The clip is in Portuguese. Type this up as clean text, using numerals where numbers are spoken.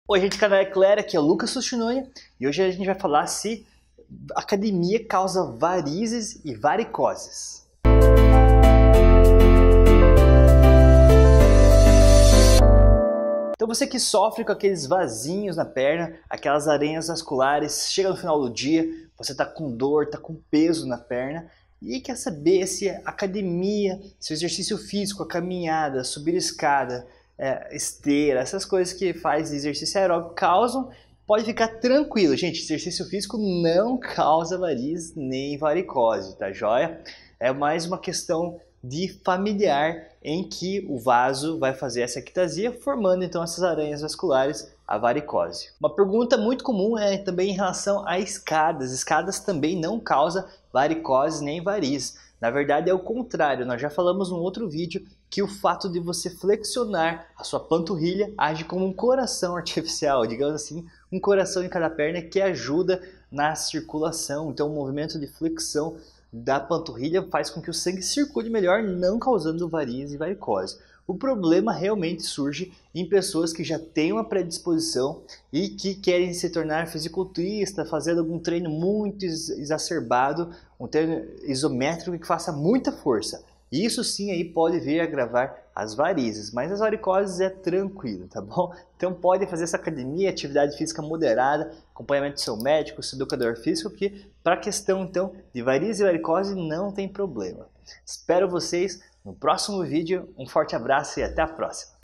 Oi gente, canal Eclair, aqui é o Lucas Sushinoni e hoje a gente vai falar se academia causa varizes e varicoses. Então você que sofre com aqueles vasinhos na perna, aquelas arenhas vasculares, chega no final do dia, você tá com dor, tá com peso na perna e quer saber se a academia, se o exercício físico, a caminhada, subir escada, esteira, essas coisas que faz exercício aeróbico causam, pode ficar tranquilo. Gente, exercício físico não causa varizes nem varicose, tá joia? É mais uma questão de familiar em que o vaso vai fazer essa ectasia, formando então essas aranhas vasculares, a varicose. Uma pergunta muito comum é também em relação a escadas. Escadas também não causam varicose nem varizes. Na verdade é o contrário, nós já falamos num outro vídeo que o fato de você flexionar a sua panturrilha age como um coração artificial, digamos assim, um coração em cada perna que ajuda na circulação. Então o movimento de flexão da panturrilha faz com que o sangue circule melhor, não causando varizes e varicose. O problema realmente surge em pessoas que já têm uma predisposição e que querem se tornar fisiculturista, fazendo algum treino muito exacerbado, um treino isométrico que faça muita força. Isso sim aí pode vir a agravar as varizes, mas as varicoses é tranquilo, tá bom? Então pode fazer essa academia, atividade física moderada, acompanhamento do seu médico, seu educador físico, que para a questão então de varizes e varicose não tem problema. Espero vocês no próximo vídeo, um forte abraço e até a próxima!